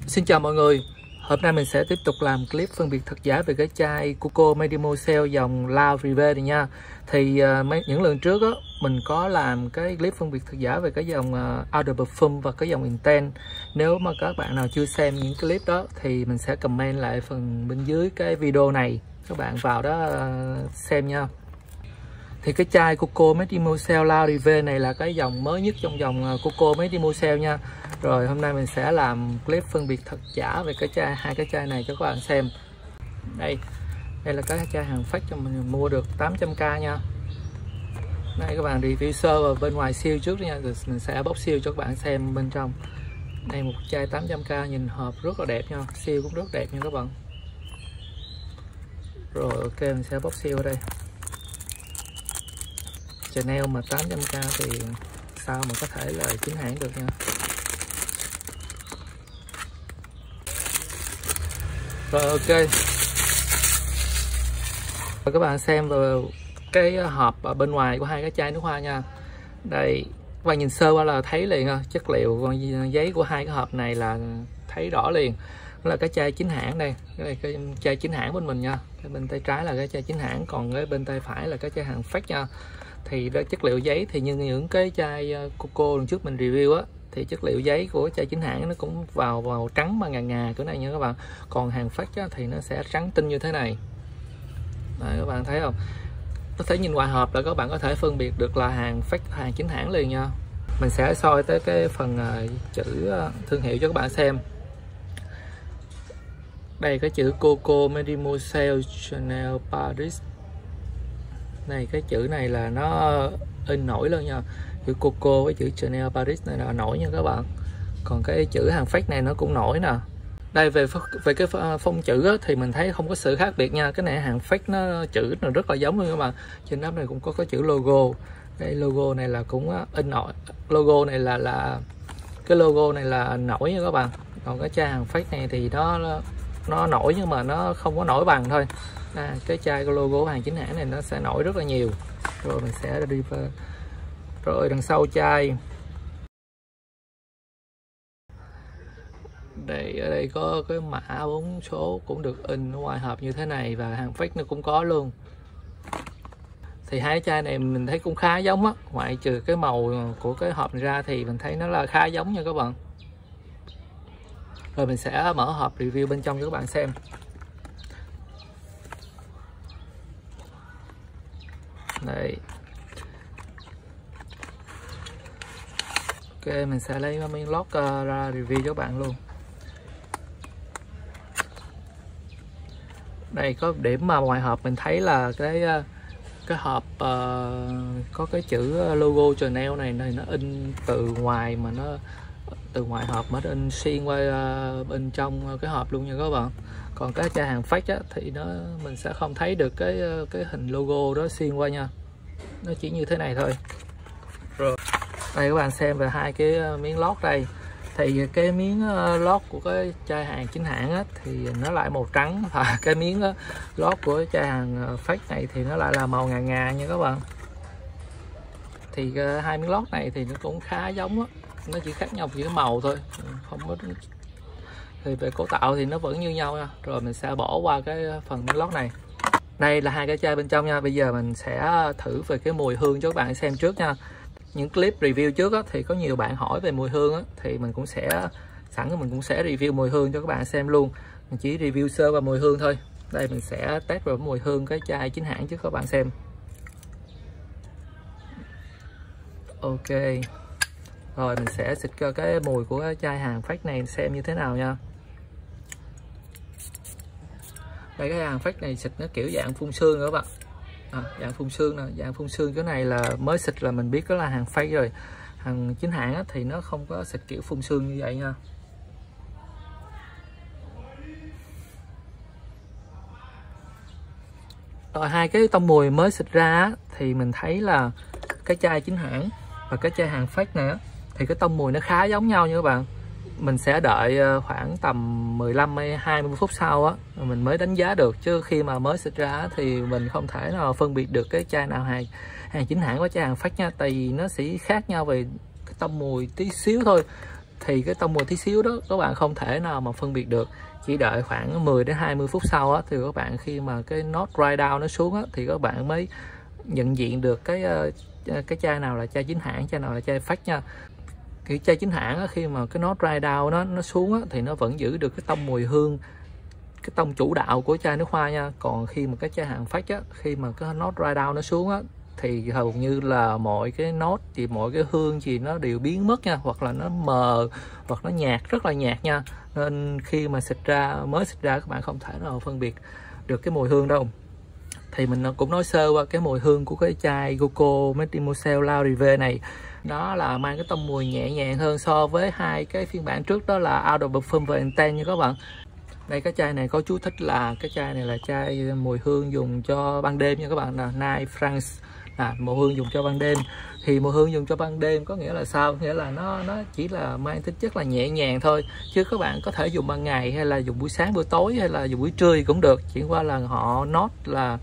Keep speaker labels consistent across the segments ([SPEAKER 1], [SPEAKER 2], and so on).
[SPEAKER 1] Xin chào mọi người. Hôm nay mình sẽ tiếp tục làm clip phân biệt thật giả về cái chai Coco Medimocel dòng La Rive này nha. Thì những lần trước á mình có làm cái clip phân biệt thật giả về cái dòng Eau de Parfum và cái dòng Intense. Nếu mà các bạn nào chưa xem những clip đó thì mình sẽ comment lại phần bên dưới cái video này, các bạn vào đó xem nha. Thì cái chai Coco Medimocel La Rive này là cái dòng mới nhất trong dòng Coco Medimocel nha. Rồi hôm nay mình sẽ làm clip phân biệt thật giả về cái chai, hai cái chai này cho các bạn xem. Đây là cái chai hàng fake cho mình mua được 800k nha. Đây các bạn, review sơ và bên ngoài siêu trước nha, rồi mình sẽ bóc siêu cho các bạn xem bên trong. Đây một chai 800k, nhìn hộp rất là đẹp nha, siêu cũng rất đẹp nha các bạn. Rồi ok, mình sẽ bóc siêu ở đây. Chanel mà 800k thì sao mà có thể là chính hãng được nha. Rồi ok, và các bạn xem vào cái hộp ở bên ngoài của hai cái chai nước hoa nha. Đây các bạn nhìn sơ qua là thấy liền chất liệu giấy của hai cái hộp này là thấy rõ liền. Đó là cái chai chính hãng đây, cái chai chính hãng bên mình nha. Cái bên tay trái là cái chai chính hãng, còn cái bên tay phải là cái chai hàng fake nha. Thì chất liệu giấy thì như những cái chai Coco lần trước mình review á, thì chất liệu giấy của chai chính hãng nó cũng vào màu trắng mà ngà kiểu này nha các bạn. Còn hàng fake á, thì nó sẽ trắng tinh như thế này. Đấy, các bạn thấy không? Có thể nhìn ngoài hộp là các bạn có thể phân biệt được là hàng fake, hàng chính hãng liền nha. Mình sẽ soi tới cái phần chữ thương hiệu cho các bạn xem. Đây cái chữ Coco Medimocel Chanel Paris. Này cái chữ này là nó in nổi luôn nha. Chữ Coco với chữ Chanel Paris này là nổi nha các bạn. Còn cái chữ hàng fake này nó cũng nổi nè. Đây về cái phông chữ á, thì mình thấy không có sự khác biệt nha. Cái này hàng fake nó chữ nó rất là giống luôn các bạn. Trên nắp này cũng có cái chữ logo. Đây logo này là cũng in nổi. Logo này là cái logo này là nổi nha các bạn. Còn cái chai hàng fake này thì nó nổi nhưng mà nó không có nổi bằng thôi. Cái chai cái logo hàng chính hãng này nó sẽ nổi rất là nhiều. Rồi mình sẽ đi vào. Rồi đằng sau chai đây, ở đây có cái mã 4 số cũng được in ở ngoài hộp như thế này, và hàng fake nó cũng có luôn. Thì hai chai này mình thấy cũng khá giống á, ngoại trừ cái màu của cái hộp này ra thì mình thấy nó là khá giống nha các bạn. Rồi mình sẽ mở hộp review bên trong cho các bạn xem. Đây. Ok, mình sẽ lấy miếng lót ra review cho các bạn luôn. Đây có điểm mà ngoài hộp mình thấy là cái hộp có cái chữ logo Chanel này nó in từ ngoài, mà nó từ ngoài hộp mà nó in xuyên qua bên trong cái hộp luôn nha các bạn. Còn cái chai hàng fake á, thì mình sẽ không thấy được cái hình logo đó xuyên qua nha. Nó chỉ như thế này thôi. Rồi đây các bạn xem về hai cái miếng lót đây. Thì cái miếng lót của cái chai hàng chính hãng á, thì nó lại màu trắng, và cái miếng lót của chai hàng fake này thì nó lại là màu ngà nha các bạn. Thì hai miếng lót này thì nó cũng khá giống á, nó chỉ khác nhau chỉ cái màu thôi, không có. Thì về cấu tạo thì nó vẫn như nhau nha. Rồi mình sẽ bỏ qua cái phần miếng lót này. Đây là hai cái chai bên trong nha. Bây giờ mình sẽ thử về cái mùi hương cho các bạn xem trước nha. Những clip review trước á, thì có nhiều bạn hỏi về mùi hương á, thì mình cũng sẽ review mùi hương cho các bạn xem luôn. Mình chỉ review sơ vào mùi hương thôi. Đây mình sẽ test vào mùi hương cái chai chính hãng trước các bạn xem. Ok. Rồi mình sẽ xịt cho cái mùi của cái chai hàng fake này xem như thế nào nha. Đây cái hàng fake này xịt nó kiểu dạng phun sương nữa các bạn. Dạng phun sương nè, dạng phun sương cái này là mới xịt là mình biết đó là hàng fake rồi. Hàng chính hãng á, thì nó không có xịt kiểu phun sương như vậy nha. Rồi hai cái tông mùi mới xịt ra á, thì mình thấy là cái chai chính hãng và cái chai hàng fake này á, thì cái tông mùi nó khá giống nhau nha các bạn. Mình sẽ đợi khoảng tầm 15 hay 20 phút sau á mình mới đánh giá được, chứ khi mà mới xịt ra thì mình không thể nào phân biệt được cái chai nào hàng chính hãng với chai hàng fake nha. Tại vì nó sẽ khác nhau về cái tông mùi tí xíu thôi. thì cái tông mùi tí xíu đó các bạn không thể nào mà phân biệt được. Chỉ đợi khoảng 10 đến 20 phút sau á, thì các bạn khi mà cái nốt dry down nó xuống á, thì các bạn mới nhận diện được cái chai nào là chai chính hãng, chai nào là chai fake nha. Cái chai chính hãng á, khi mà cái nốt dry down nó xuống á, thì nó vẫn giữ được cái tông mùi hương, cái tông chủ đạo của chai nước hoa nha. Còn khi mà cái chai hàng fake á, khi mà cái nốt dry down nó xuống á, thì hầu như là mọi cái nốt thì mọi cái hương gì nó đều biến mất nha, hoặc là nó mờ, hoặc nó nhạt, rất là nhạt nha. Nên khi mà mới xịt ra các bạn không thể nào phân biệt được cái mùi hương đâu. Thì mình cũng nói sơ qua cái mùi hương của cái chai Coco Mademoiselle La Rive này. Đó là mang cái tông mùi nhẹ nhàng hơn so với hai cái phiên bản trước, đó là Out of Parfum và Intense nha các bạn. Đây, cái chai này có chú thích là cái chai này là chai mùi hương dùng cho ban đêm nha các bạn, là Night France, là mùi hương dùng cho ban đêm. Thì mùi hương dùng cho ban đêm có nghĩa là sao? Nghĩa là nó chỉ là mang tính chất là nhẹ nhàng thôi, chứ các bạn có thể dùng ban ngày hay là dùng buổi sáng, buổi tối hay là dùng buổi trưa cũng được. Chỉ qua là họ nốt là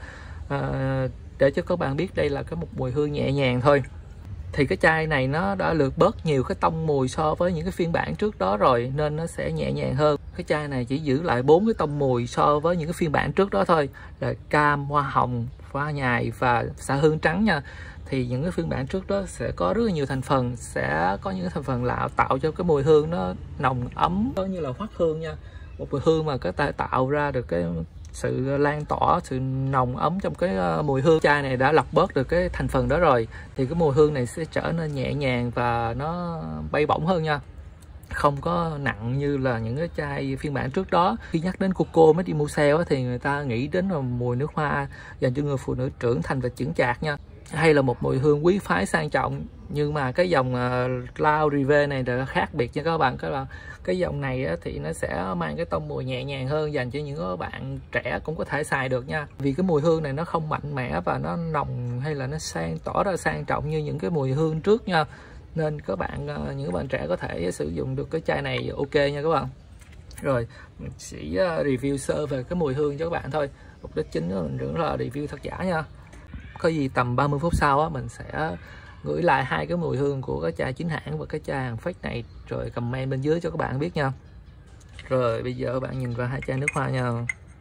[SPEAKER 1] để cho các bạn biết đây là một mùi hương nhẹ nhàng thôi. Thì cái chai này nó đã lược bớt nhiều cái tông mùi so với những cái phiên bản trước đó rồi, nên nó sẽ nhẹ nhàng hơn. Cái chai này chỉ giữ lại 4 cái tông mùi so với những cái phiên bản trước đó thôi, là cam, hoa hồng, hoa nhài và xạ hương trắng nha. Thì những cái phiên bản trước đó sẽ có rất là nhiều thành phần, sẽ có những cái thành phần lạ tạo cho cái mùi hương nó nồng ấm, có như là hoắc hương nha, một mùi hương mà có thể tạo ra được cái sự lan tỏa, sự nồng ấm trong cái mùi hương. Chai này đã lọc bớt được cái thành phần đó rồi, thì cái mùi hương này sẽ trở nên nhẹ nhàng và nó bay bổng hơn nha, không có nặng như là những cái chai phiên bản trước đó. Khi nhắc đến Coco Mademoiselle thì người ta nghĩ đến là mùi nước hoa dành cho người phụ nữ trưởng thành và chững chạc nha, hay là một mùi hương quý phái sang trọng. Nhưng mà cái dòng La Rive này là khác biệt nha các bạn. Cái dòng này thì nó sẽ mang cái tông mùi nhẹ nhàng hơn, dành cho những bạn trẻ cũng có thể xài được nha. Vì cái mùi hương này nó không mạnh mẽ và nó nồng hay là nó tỏ ra sang trọng như những cái mùi hương trước nha. Nên những bạn trẻ có thể sử dụng được cái chai này ok nha các bạn. Rồi mình chỉ review sơ về cái mùi hương cho các bạn thôi. Mục đích chính của mình vẫn là review thật giả nha. Có gì tầm 30 phút sau mình sẽ gửi lại hai cái mùi hương của cái chai chính hãng và cái chai hàng fake này, rồi comment bên dưới cho các bạn biết nha. Rồi bây giờ các bạn nhìn vào hai chai nước hoa nha.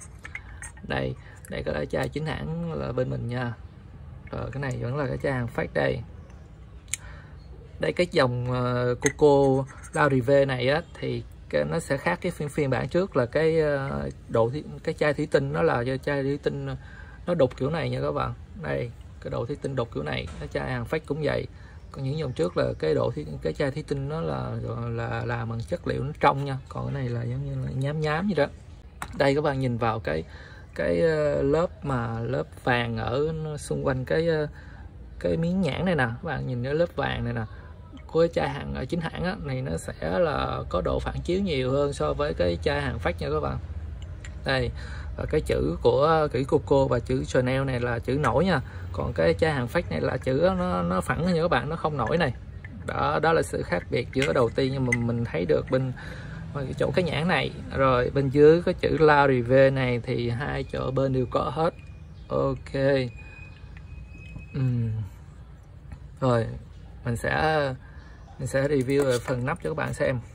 [SPEAKER 1] Đây có cái chai chính hãng là bên mình nha. Rồi cái này vẫn là cái chai hàng fake đây. Đây, cái dòng Coco La Rive này thì nó sẽ khác cái phiên bản trước, là cái chai thủy tinh nó là chai thủy tinh nó đục kiểu này nha các bạn. Đây, cái độ thủy tinh đục kiểu này, cái chai hàng fake cũng vậy. Còn những dòng trước là cái chai thủy tinh nó là làm bằng chất liệu nó trong nha, còn cái này là giống như là nhám gì đó. Đây các bạn nhìn vào cái lớp vàng ở xung quanh cái miếng nhãn này nè, các bạn nhìn cái lớp vàng này nè của cái chai hàng chính hãng này, nó sẽ là có độ phản chiếu nhiều hơn so với cái chai hàng fake nha các bạn. Đây, và cái chữ của Coco và chữ Chanel này là chữ nổi nha, còn cái chai hàng fake này là chữ nó phẳng nha các bạn, nó không nổi này. Đó là sự khác biệt giữa đầu tiên nhưng mà mình thấy được bên chỗ cái nhãn này. Rồi bên dưới cái chữ La Rive này thì hai chỗ bên đều có hết. Ok. Rồi mình sẽ review về phần nắp cho các bạn xem.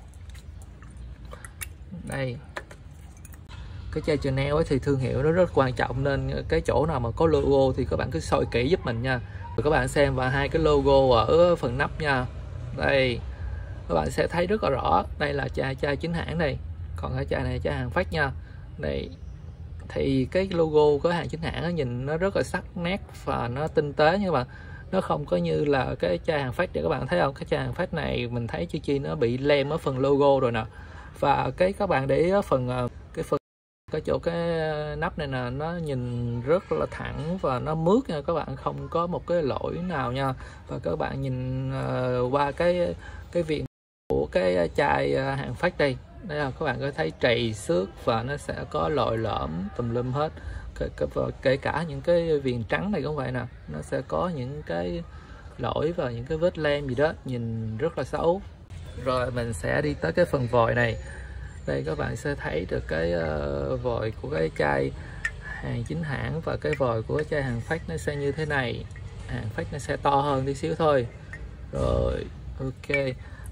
[SPEAKER 1] Đây, cái chai Chanel thì thương hiệu nó rất quan trọng, nên cái chỗ nào mà có logo thì các bạn cứ soi kỹ giúp mình nha. Rồi các bạn xem vào hai cái logo ở phần nắp nha. Đây, các bạn sẽ thấy rất là rõ. Đây là chai chính hãng này, còn cái chai này chai hàng fake nha. Đây, thì cái logo của hàng chính hãng nhìn nó rất là sắc nét và nó tinh tế nha các bạn. Nó không có như là cái chai hàng fake, để các bạn thấy không, cái chai hàng fake này mình thấy chi nó bị lem ở phần logo rồi nè. Và các bạn để ý phần cái chỗ cái nắp này nè, nó nhìn rất là thẳng và nó mướt nha các bạn, không có một cái lỗi nào nha. Và các bạn nhìn qua cái viền của cái chai hàng fake đây là các bạn có thấy trầy xước và nó sẽ có lồi lõm tùm lum hết. Kể cả những cái viền trắng này cũng vậy nè, nó sẽ có những cái lỗi và những cái vết lem gì đó, nhìn rất là xấu. Rồi mình sẽ đi tới cái phần vòi này. Đây các bạn sẽ thấy được cái vòi của cái chai hàng chính hãng và cái vòi của cái chai hàng fake nó sẽ như thế này. Hàng fake nó sẽ to hơn tí xíu thôi. Rồi ok,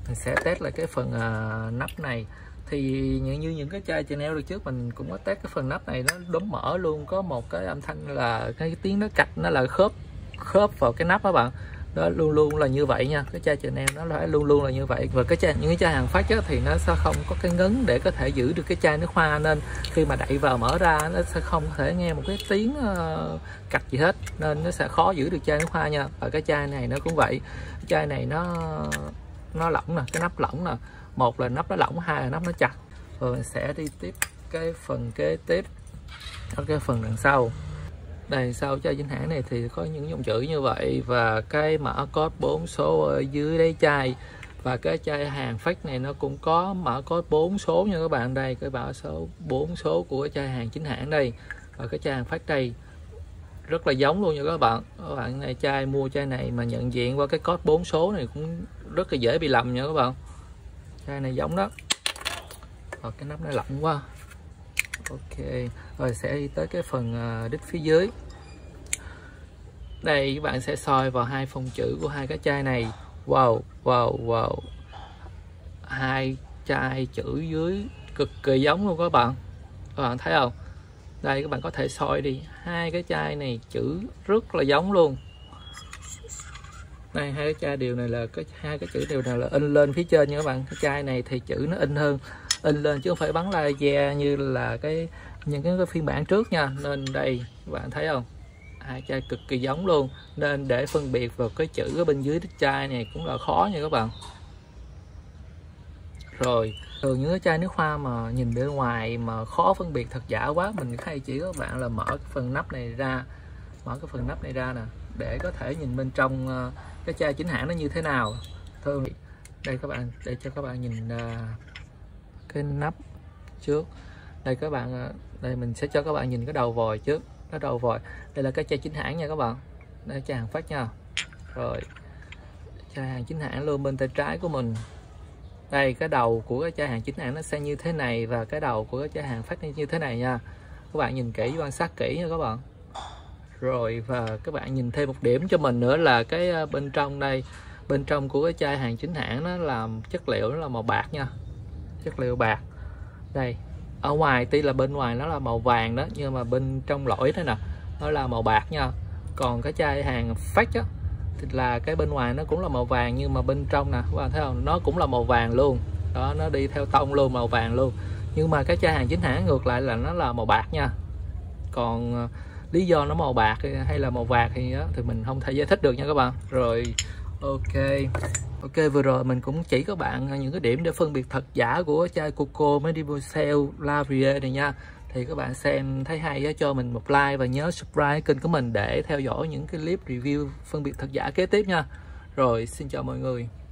[SPEAKER 1] Mình sẽ test lại cái phần nắp này. Thì như những cái chai Chanel được trước mình cũng có test cái phần nắp này, nó đóng mở luôn, có một cái âm thanh là cái tiếng nó cạch, nó là khớp vào cái nắp các bạn. Đó luôn luôn là như vậy nha, cái chai Chanel nó phải luôn luôn là như vậy. Và những cái chai hàng phát thì nó sẽ không có cái ngấn để có thể giữ được cái chai nước hoa, nên khi mà đậy vào mở ra nó sẽ không thể nghe một cái tiếng cạch gì hết, nên nó sẽ khó giữ được chai nước hoa nha. Và cái chai này nó cũng vậy, cái chai này nó lỏng nè, cái nắp lỏng nè, một là nắp nó lỏng, hai là nắp nó chặt. Rồi mình sẽ đi tiếp cái phần kế tiếp, cái phần đằng sau. Đây, sau chai chính hãng này thì có những dòng chữ như vậy và cái mã code 4 số ở dưới đáy chai. Và cái chai hàng fake này nó cũng có mã code 4 số nha các bạn. Đây, cái mã số 4 số của chai hàng chính hãng đây. Và cái chai hàng fake đây rất là giống luôn nha các bạn. Các bạn này chai mua chai này mà nhận diện qua cái code 4 số này cũng rất là dễ bị lầm nha các bạn. Chai này giống đó. Và cái nắp nó lỏng quá. Ok, rồi sẽ đi tới cái phần đít phía dưới. Đây các bạn sẽ soi vào hai phông chữ của hai cái chai này. Wow, hai chai chữ dưới cực kỳ giống luôn các bạn thấy không? Đây các bạn có thể soi đi, hai cái chai này chữ rất là giống luôn. Đây, hai cái chai đều này là hai cái chữ đều này là in lên phía trên nha các bạn. Cái chai này thì chữ nó in lên chứ không phải bắn laser như là những cái phiên bản trước nha. Nên đây các bạn thấy không, hai chai cực kỳ giống luôn, nên để phân biệt vào cái chữ ở bên dưới đít chai này cũng là khó nha các bạn. Rồi thường những cái chai nước hoa mà nhìn bên ngoài mà khó phân biệt thật giả quá, mình hay chỉ các bạn là mở cái phần nắp này ra, nè, để có thể nhìn bên trong cái chai chính hãng nó như thế nào. Thường đây các bạn, để cho các bạn nhìn cái nắp trước. Đây các bạn, đây mình sẽ cho các bạn nhìn cái đầu vòi trước. Cái đầu vòi đây là cái chai chính hãng nha các bạn. Đây chai hàng phát nha. Rồi chai hàng chính hãng luôn bên tay trái của mình. Đây cái đầu của cái chai hàng chính hãng nó sẽ như thế này, và cái đầu của cái chai hàng phát như thế này nha. Các bạn nhìn kỹ, quan sát kỹ nha các bạn. Rồi và các bạn nhìn thêm một điểm cho mình nữa là cái bên trong đây, bên trong của cái chai hàng chính hãng nó làm chất liệu nó là màu bạc nha, chất liệu bạc. Đây ở ngoài tuy là bên ngoài nó là màu vàng đó, nhưng mà bên trong lõi thế nè nó là màu bạc nha. Còn cái chai hàng fake á thì là cái bên ngoài nó cũng là màu vàng, nhưng mà bên trong nè các bạn thấy không, nó cũng là màu vàng luôn đó, nó đi theo tông luôn, màu vàng luôn. Nhưng mà cái chai hàng chính hãng ngược lại là nó là màu bạc nha. Còn lý do nó màu bạc hay là màu vàng thì mình không thể giải thích được nha các bạn. Rồi ok, vừa rồi mình cũng chỉ các bạn những cái điểm để phân biệt thật giả của chai Coco Medieval Lavrier này nha. Thì các bạn xem thấy hay cho mình một like và nhớ subscribe kênh của mình để theo dõi những cái clip review phân biệt thật giả kế tiếp nha. Rồi xin chào mọi người.